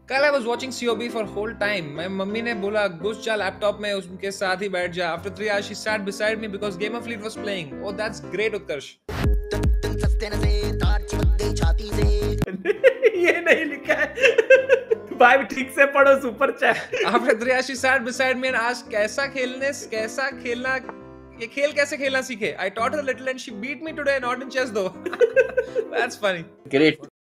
कल I was watching COB for whole time. मैं mummy ने बोला घुस जा लैपटॉप में, उसके साथ ही बैठ जा। After 3 hours she sat beside me because Game of Fleet was playing. Oh, that's great, Utkarsh. ये नहीं लिखा है भाई, ठीक से पढ़ो super chat. After 3 hours she sat beside me and asked कैसा खेलना, ये खेल कैसे खेलना सीखे। I taught her a little and she beat me today not in chess though. That's funny. Great.